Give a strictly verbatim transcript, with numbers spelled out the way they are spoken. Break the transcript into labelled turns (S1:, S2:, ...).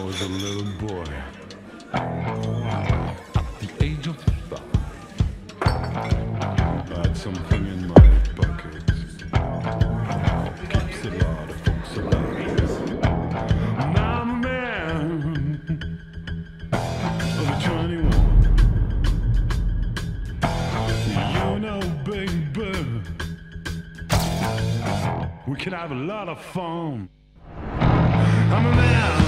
S1: was a little boy, at the age of five, I had something in my bucket. Keeps a lot of folks alive. Now I'm a man of twenty-one. You know, baby, we can have a lot of fun. I'm a man